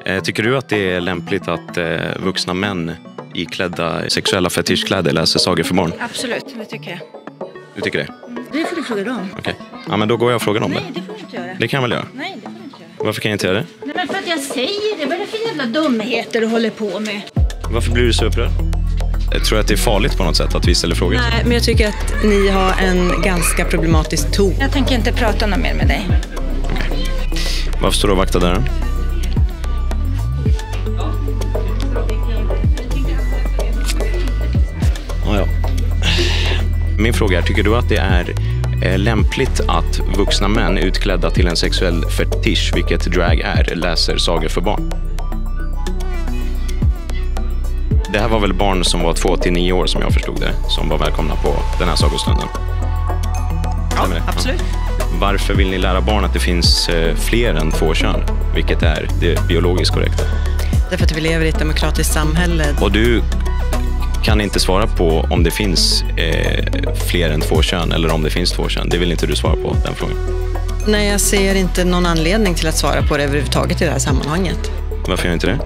Tycker du att det är lämpligt att vuxna män iklädda sexuella fetischkläder läser sagor för barn? Absolut, det tycker jag. Du tycker det? Det får du fråga dem. Okej. Ja, men då går jag och frågar om det. Nej, det får du inte göra. Det kan jag väl göra? Nej, det får du inte göra. Varför kan jag inte göra det? Nej, men för att jag säger det. Vad är det för jävla dumheter du håller på med? Varför blir du så upprörd? Jag tror att det är farligt på något sätt att vi ställer frågor. Nej, men jag tycker att ni har en ganska problematisk ton. Jag tänker inte prata något mer med dig. Varför står du och vaktar där? Ja. Min fråga är, tycker du att det är lämpligt att vuxna män utklädda till en sexuell fetisch, vilket drag är, läser sagor för barn? Det här var väl barn som var 2 till 9 år som jag förstod det, som var välkomna på den här sagostunden. Ja, absolut. Varför vill ni lära barn att det finns fler än 2 kön, vilket är det biologiskt korrekta? Därför att vi lever i ett demokratiskt samhälle. Och du kan inte svara på om det finns fler än 2 kön eller om det finns 2 kön. Det vill inte du svara på, den frågan. Nej, jag ser inte någon anledning till att svara på det överhuvudtaget i det här sammanhanget. Varför gör inte det?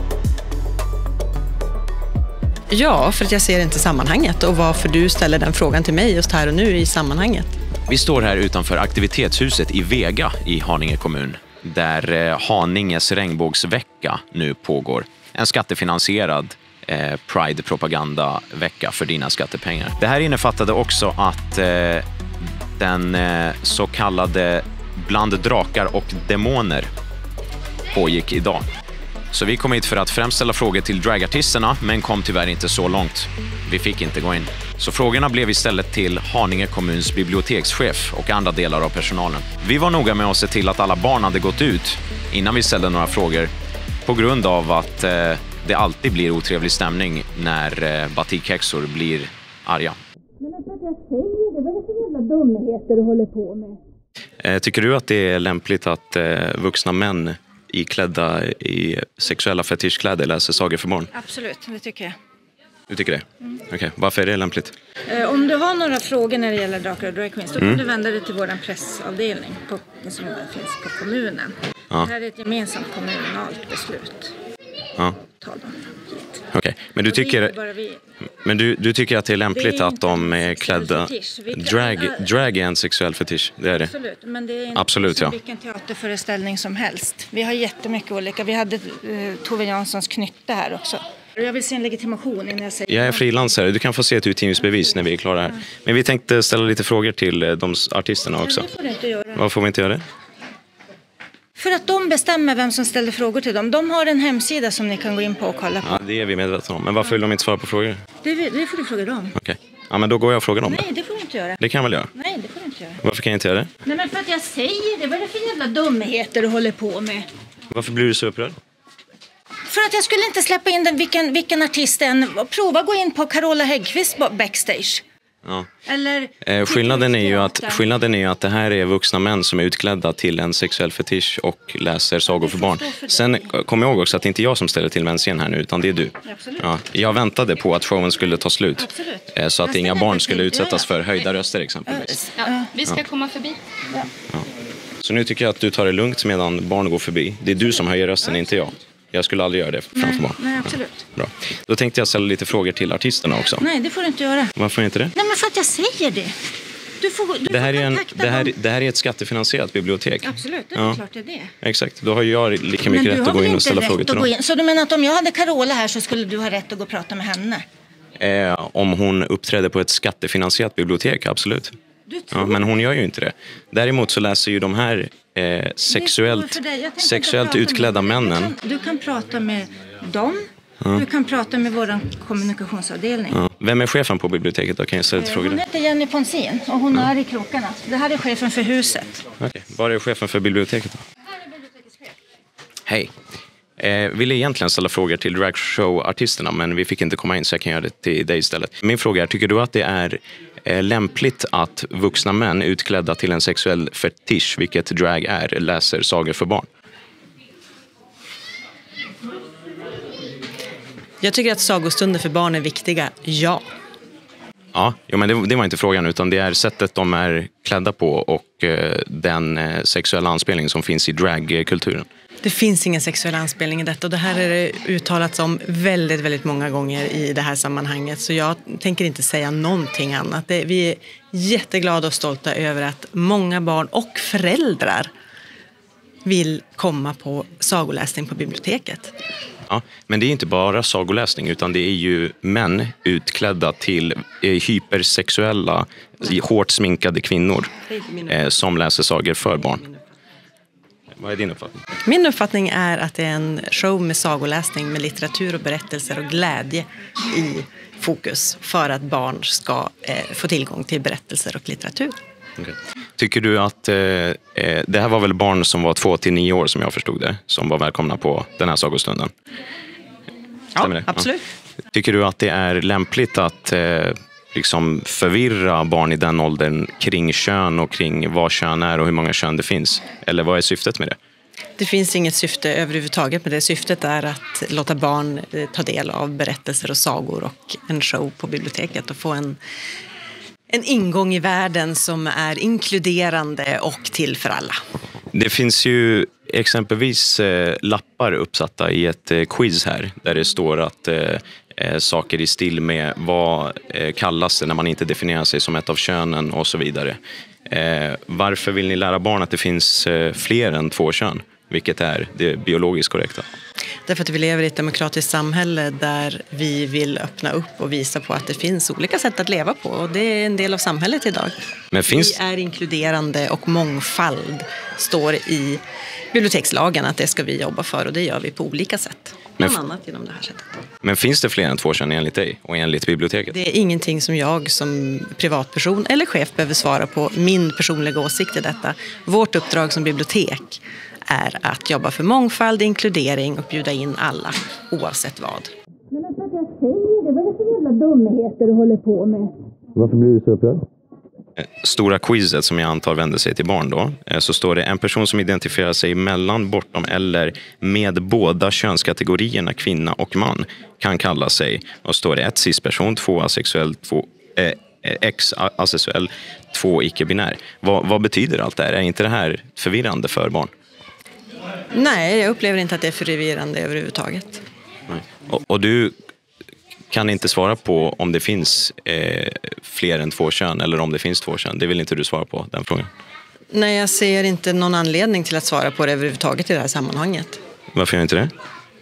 Ja, för att jag ser inte sammanhanget och varför du ställer den frågan till mig just här och nu i sammanhanget. Vi står här utanför aktivitetshuset i Vega i Haninge kommun, där Haninges regnbågsvecka nu pågår. En skattefinansierad Pride-propagandavecka för dina skattepengar. Det här innefattade också att den så kallade Bland drakar och demoner pågick idag. Så vi kom hit för att främst ställa frågor till dragartisterna, men kom tyvärr inte så långt. Vi fick inte gå in. Så frågorna blev istället till Haninge kommuns bibliotekschef och andra delar av personalen. Vi var noga med att se till att alla barn hade gått ut innan vi ställde några frågor, på grund av att det alltid blir otrevlig stämning när batikhäxor blir arga. Men för att jag säger det. Vad är det för jävla dumheter du håller på med? Tycker du att det är lämpligt att vuxna män iklädda i sexuella fetischkläder läser sagor för barn? Absolut, det tycker jag. Du tycker det? Okej. Varför är det lämpligt? Om du har några frågor när det gäller drakar och drag queens, då kan du vända dig till vår pressavdelning som finns på kommunen. Ja. Det här är ett gemensamt kommunalt beslut. Ja. Ta dem hit. Okej. Men du tycker att det är lämpligt att de är klädda... Drag är en sexuell fetisch, det är det. Absolut, men det är inte Absolut, som ja. vilken teaterföreställning som helst. Vi har jättemycket olika. Vi hade Tove Janssons Knytte här också. Jag vill se en legitimation innan jag säger... Jag är frilansare. Du kan få se ett utgivningsbevis när vi är klara här. Men vi tänkte ställa lite frågor till de artisterna också. Det får du inte göra. Varför får vi inte göra det? För att de bestämmer vem som ställer frågor till dem. De har en hemsida som ni kan gå in på och kolla på. Ja, det är vi medvetna om. Men varför vill de inte svara på frågor? Det får du fråga dem. Okej. Ja, men då går jag och frågar dem. Nej, det får du inte göra. Det kan jag väl göra? Nej, det får du inte göra. Varför kan jag inte göra det? Nej, men för att jag säger det. Vad är det för jävla dumheter du håller på med? Varför blir du så upprörd? För att jag skulle inte släppa in den, vilken artist än. Prova gå in på Carola Häggkvist backstage. Ja. Eller Skillnaden är ju att det här är vuxna män som är utklädda till en sexuell fetisch och läser sagor för barn. Sen kommer jag ihåg också att det inte är jag som ställer till med en scen här nu, utan det är du. Absolut. Ja, jag väntade på att showen skulle ta slut. Absolut. Så att inga barn skulle utsättas för höjda röster exempelvis. Ja, vi ska komma förbi. Ja. Så nu tycker jag att du tar det lugnt medan barn går förbi. Det är du som höjer rösten, inte jag. Jag skulle aldrig göra det framför barn. Nej, absolut. Bra. Då tänkte jag ställa lite frågor till artisterna också. Nej, det får du inte göra. Varför inte det? Nej, men för att jag säger det. Du får det här är ett skattefinansierat bibliotek. Absolut, det är klart det är det. Exakt, då har jag lika mycket rätt att gå in och ställa frågor till dem. Så du menar att om jag hade Carola här så skulle du ha rätt att gå och prata med henne? Om hon uppträder på ett skattefinansierat bibliotek, absolut. Ja, men hon gör ju inte det. Däremot så läser ju de här sexuellt utklädda männen. Du kan prata med dem. Du kan prata med vår kommunikationsavdelning. Ja. Vem är chefen på biblioteket då? Kan jag ställa lite frågor? Hon heter Jenny Ponsin och hon är i krokarna. Det här är chefen för huset. Okej. Var är chefen för biblioteket då? Här är bibliotekets chef. Hej. Ville egentligen ställa frågor till dragshow-artisterna, men vi fick inte komma in så jag kan göra det till dig istället. Min fråga är, tycker du att det är lämpligt att vuxna män utklädda till en sexuell fetisch, vilket drag är, läser sagor för barn? Jag tycker att sagostunder för barn är viktiga, ja. Ja, men det var inte frågan, utan det är sättet de är klädda på och den sexuella anspelning som finns i dragkulturen. Det finns ingen sexuell anspelning i detta och det här är det uttalats om väldigt, väldigt många gånger i det här sammanhanget. Så jag tänker inte säga någonting annat. Vi är jätteglada och stolta över att många barn och föräldrar vill komma på sagoläsning på biblioteket. Ja, men det är inte bara sagoläsning utan det är ju män utklädda till hypersexuella, hårt sminkade kvinnor som läser sagor för barn. Vad är din uppfattning? Min uppfattning är att det är en show med sagoläsning med litteratur och berättelser och glädje i fokus för att barn ska få tillgång till berättelser och litteratur. Okay. Tycker du att det här var väl barn som var 2 till 9 år som jag förstod det, som var välkomna på den här sagostunden? Ja, absolut. Ja. Tycker du att det är lämpligt att liksom förvirra barn i den åldern kring kön och kring vad kön är och hur många kön det finns? Eller vad är syftet med det? Det finns inget syfte överhuvudtaget med det. Syftet är att låta barn ta del av berättelser och sagor och en show på biblioteket och få en ingång i världen som är inkluderande och till för alla. Det finns ju exempelvis lappar uppsatta i ett quiz här där det står att saker i stil med vad kallas det när man inte definierar sig som ett av könen och så vidare. Varför vill ni lära barn att det finns fler än 2 kön? Vilket är det biologiskt korrekta? Därför att vi lever i ett demokratiskt samhälle där vi vill öppna upp och visa på att det finns olika sätt att leva på. Och det är en del av samhället idag. Men Vi är inkluderande och mångfald står i bibliotekslagen att det ska vi jobba för och det gör vi på olika sätt. Bland annat genom det här sättet. Men finns det fler än 2 kön enligt dig och enligt biblioteket? Det är ingenting som jag som privatperson eller chef behöver svara på. Min personliga åsikt i detta. Vårt uppdrag som bibliotek är att jobba för mångfald, inkludering och bjuda in alla, oavsett vad. Men alltså att jag säger det, vad är det för jävla dumheter du håller på med? Varför blir du så upprörd? Stora quizet som jag antar vänder sig till barn då, så står det en person som identifierar sig mellan, bortom eller med båda könskategorierna kvinna och man kan kalla sig, och står det 1 cisperson, 2 asexuell, 2 ex-asexuell, 2 icke-binär. Vad betyder allt det här? Är inte det här förvirrande för barn? Nej, jag upplever inte att det är förvirrande överhuvudtaget. Nej. Och du kan inte svara på om det finns fler än 2 kön eller om det finns 2 kön. Det vill inte du svara på, den frågan. Nej, jag ser inte någon anledning till att svara på det överhuvudtaget i det här sammanhanget. Varför gör inte det?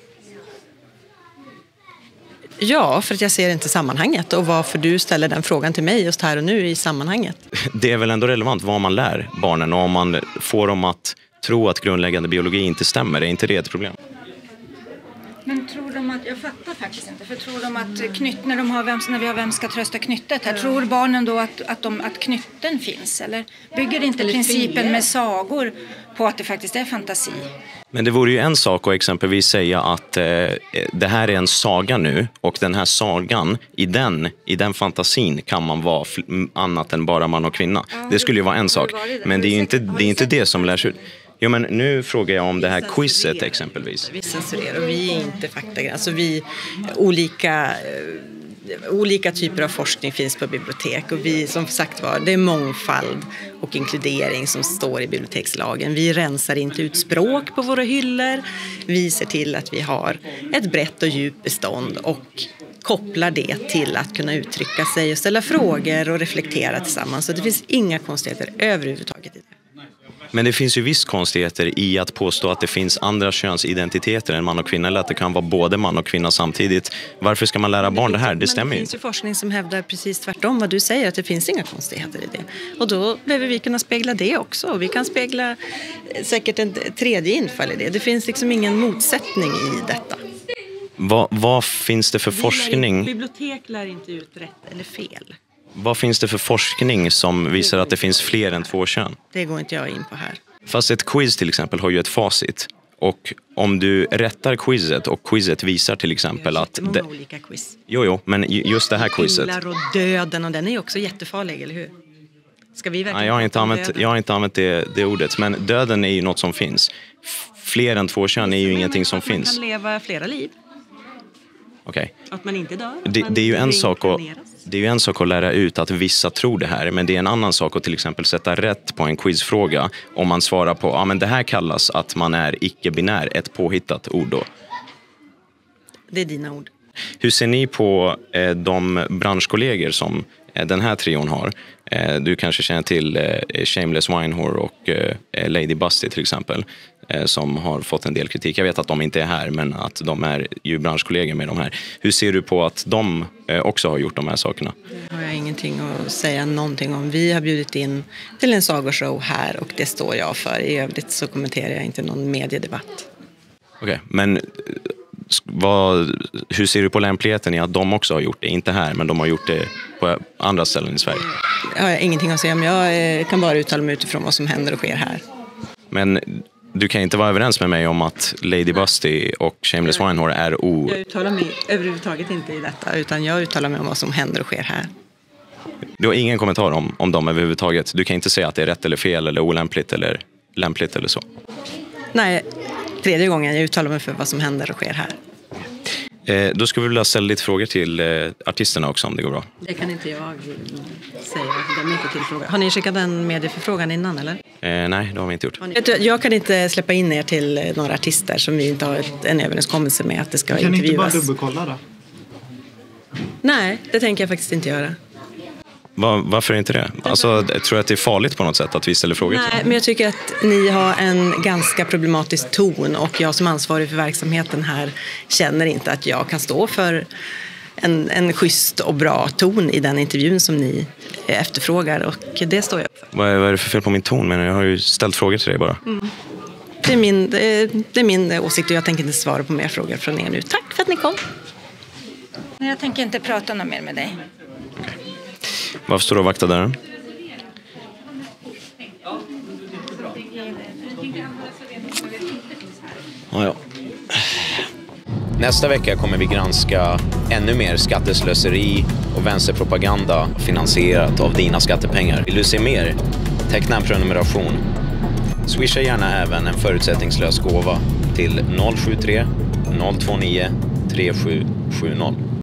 Ja, för att jag ser inte sammanhanget och varför du ställer den frågan till mig just här och nu i sammanhanget. Det är väl ändå relevant vad man lär barnen och om man får dem att tro att grundläggande biologi inte stämmer. Är inte det ett problem? Men tror de att, jag fattar faktiskt inte, för tror de att när vi har Vem ska trösta knyttet här, tror barnen då att knytten finns? Eller bygger inte principen med sagor på att det faktiskt är fantasi? Men det vore ju en sak att exempelvis säga att det här är en saga nu och den här sagan, i den fantasin kan man vara annat än bara man och kvinna. Ja, det skulle ju vara en sak, men det är ju inte det som lärs ut. Jo, men nu frågar jag om det här quizet exempelvis. Vi censurerar och vi är inte faktagranskare. Alltså olika typer av forskning finns på bibliotek och vi, som sagt var, det är mångfald och inkludering som står i bibliotekslagen. Vi rensar inte ut språk på våra hyllor. Vi ser till att vi har ett brett och djupt bestånd och kopplar det till att kunna uttrycka sig och ställa frågor och reflektera tillsammans. Så det finns inga konstigheter överhuvudtaget i det. Men det finns ju viss konstigheter i att påstå att det finns andra könsidentiteter än man och kvinna, eller att det kan vara både man och kvinna samtidigt. Varför ska man lära barn det här? Det stämmer ju inte. Det finns ju forskning som hävdar precis tvärtom vad du säger, att det finns inga konstigheter i det. Och då behöver vi kunna spegla det också. Vi kan spegla säkert en tredje infall i det. Det finns liksom ingen motsättning i detta. Vad finns det för forskning? Bibliotek lär inte ut rätt eller fel. Vad finns det för forskning som visar att det finns fler än 2 kön? Det går inte jag in på här. Fast ett quiz till exempel har ju ett facit. Och om du rättar quizet och quizet visar till exempel att... Det är olika quiz. Jo, men just det här quizet... Änglar och döden, och den är ju också jättefarlig, eller hur? Ska vi verkligen... Nej, jag har inte använt det ordet. Men döden är ju något som finns. Fler än 2 kön är ju ingenting som finns. Man kan leva flera liv. Okej. Att man inte dör. Det är ju en sak att... Det är ju en sak att lära ut att vissa tror det här, men det är en annan sak att till exempel sätta rätt på en quizfråga om man svarar på, men det här kallas att man är icke-binär, ett påhittat ord då. Det är dina ord. Hur ser ni på de branschkollegor som den här trion har? Du kanske känner till Shameless Winehore och Lady Busty till exempel, som har fått en del kritik. Jag vet att de inte är här, men att de är ju branschkollegor med de här. Hur ser du på att de också har gjort de här sakerna? Det har jag ingenting att säga någonting om. Vi har bjudit in till en sagoshow här och det står jag för. I övrigt så kommenterar jag inte någon mediedebatt. Okej, men hur ser du på lämpligheten i att de också har gjort det? Inte här, men de har gjort det på andra ställen i Sverige. Jag har ingenting att säga om. Jag kan bara uttala mig utifrån vad som händer och sker här. Men du kan inte vara överens med mig om att Lady Busty och Shameless Winehore är Jag uttalar mig överhuvudtaget inte i detta, utan jag uttalar mig om vad som händer och sker här. Du har ingen kommentar om dem överhuvudtaget? Du kan inte säga att det är rätt eller fel eller olämpligt eller lämpligt eller så? Nej, tredje gången jag uttalar mig för vad som händer och sker här. Då skulle vi vilja ställa lite frågor till artisterna också om det går bra. Det kan inte jag säga, de är inte tillfrågade. Har ni skickat en medieförfrågan innan eller? Nej, det har vi inte gjort. Jag kan inte släppa in er till några artister som vi inte har en överenskommelse med att det ska intervjuas. Kan ni inte bara dubbelkolla då? Nej, det tänker jag faktiskt inte göra. Varför inte det? Alltså, jag tror att det är farligt på något sätt att vi ställer frågor till. Nej, men jag tycker att ni har en ganska problematisk ton och jag som ansvarig för verksamheten här känner inte att jag kan stå för en schysst och bra ton i den intervjun som ni efterfrågar och det står jag för. Vad är det för fel på min ton? Men jag har ju ställt frågor till dig bara. Det är min åsikt och jag tänker inte svara på mer frågor från er nu. Tack för att ni kom. Nej, jag tänker inte prata något mer med dig. Varför står du och vaktar dörren? Ja. Nästa vecka kommer vi granska ännu mer skatteslöseri och vänsterpropaganda finansierat av dina skattepengar. Vill du se mer? Teckna en prenumeration. Swisha gärna även en förutsättningslös gåva till 073 029 3770.